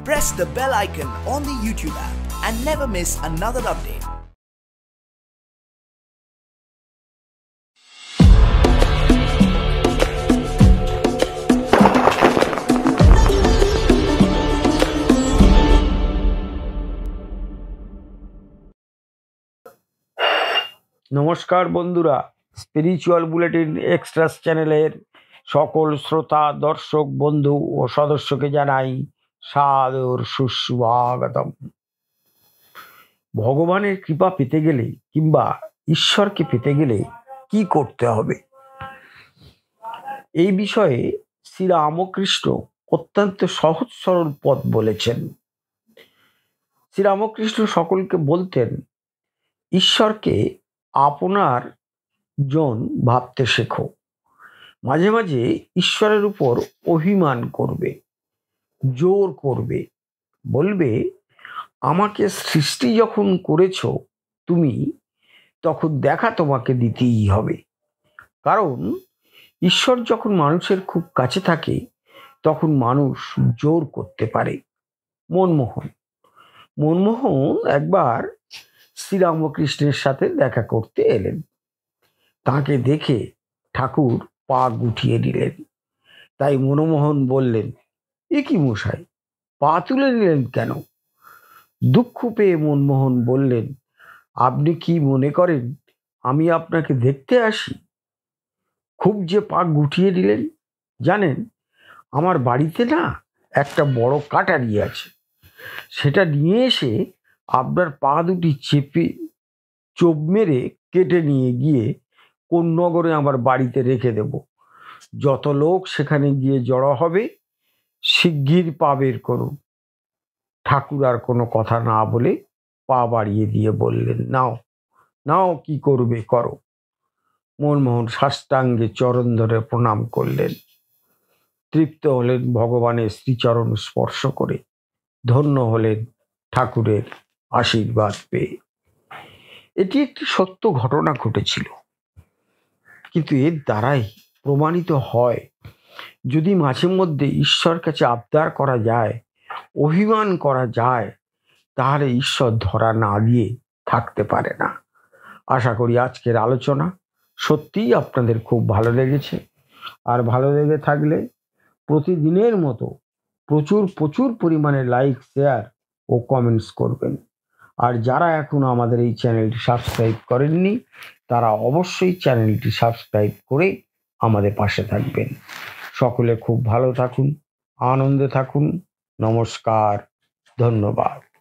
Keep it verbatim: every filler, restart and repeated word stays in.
Press the bell icon on the YouTube app and never miss another update. নমস্কার বন্ধুরা, spiritual bulletin এক্সট্রাস চ্যানেলের সকল শ্রোতা, দর্শক, বন্ধু ও সদস্যকে জানাই সাদর সুস্বাগতম। ভগবানের কৃপা পেতে গেলে কিংবা ঈশ্বরকে পেতে গেলে কি করতে হবে, এই বিষয়ে শ্রীরামকৃষ্ণ অত্যন্ত সহজ সরল পথ বলেছেন। শ্রীরামকৃষ্ণ সকলকে বলতেন, ঈশ্বরকে আপনার জন ভাবতে শেখো। মাঝে মাঝে ঈশ্বরের উপর অভিমান করবে, জোর করবে, বলবে আমাকে সৃষ্টি যখন করেছো তুমি, তখন দেখা তোমাকে দিতেই হবে। কারণ ঈশ্বর যখন মানুষের খুব কাছে থাকে তখন মানুষ জোর করতে পারে। মনমোহন মনমোহন একবার শ্রীরামকৃষ্ণের সাথে দেখা করতে এলেন। তাকে দেখে ঠাকুর পা গুটিয়ে দিলেন। তাই মনমোহন বললেন, এ কি মশাই, পা তুলে নিলেন কেন? দুঃখ পেয়ে মনমোহন বললেন, আপনি কি মনে করেন আমি আপনাকে দেখতে আসি? খুব যে পা গুটিয়ে দিলেন। জানেন, আমার বাড়িতে না একটা বড় কাটারি আছে, সেটা নিয়ে এসে আপনার পা দুটি চেপে চোপ মেরে কেটে নিয়ে গিয়ে কোন নগরে আমার বাড়িতে রেখে দেব। যত লোক সেখানে গিয়ে জড়ো হবে শিগগির পা বের করুন। ঠাকুর আর কোনো কথা না বলে পা বাড়িয়ে দিয়ে বললেন, নাও নাও, কি করবে করো। মনমোহন সাষ্টাঙ্গে চরণ ধরে প্রণাম করলেন। তৃপ্ত হলেন ভগবানের শ্রীচরণ স্পর্শ করে, ধন্য হলেন ঠাকুরের আশীর্বাদ পেয়ে। এটি একটি সত্য ঘটনা ঘটেছিল, কিন্তু এর দ্বারাই প্রমাণিত হয় যদি মাঝে মধ্যে ঈশ্বর কাছে আবদার করা যায়, অভিমান করা যায়, তাহলে ঈশ্বর ধরা না দিয়ে থাকতে পারে না। আশা করি আজকের আলোচনা সত্যিই আপনাদের খুব ভালো লেগেছে। আর ভালো লেগে থাকলে প্রতিদিনের মতো প্রচুর প্রচুর পরিমাণে লাইক, শেয়ার ও কমেন্টস করবেন। আর যারা এখনো আমাদের এই চ্যানেলটি সাবস্ক্রাইব করেননি, তারা অবশ্যই চ্যানেলটি সাবস্ক্রাইব করে আমাদের পাশে থাকবেন। সকলে খুব ভালো থাকুন, আনন্দে থাকুন। নমস্কার, ধন্যবাদ।